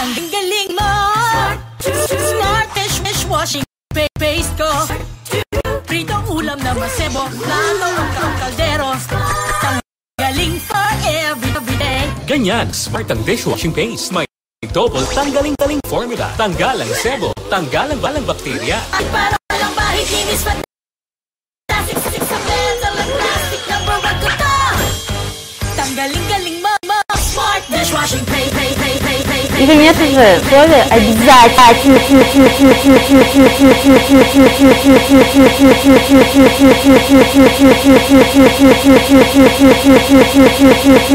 galing mo. Smart dishwashing paste ko. Pritong ulam na masebo, lalo ang kaldero. Tanggaling for everyday. Ganyan, smart ang dishwashing paste. May double tanggaling-taling formula. Tanggal ang sebo, tanggal ang balang bakterya. At para lang bahid linis fantastic sa metal at plastic number 1 ko to. Tanggaling-galing mo. Smart dishwashing paste. И, конечно же, тоже обязательно.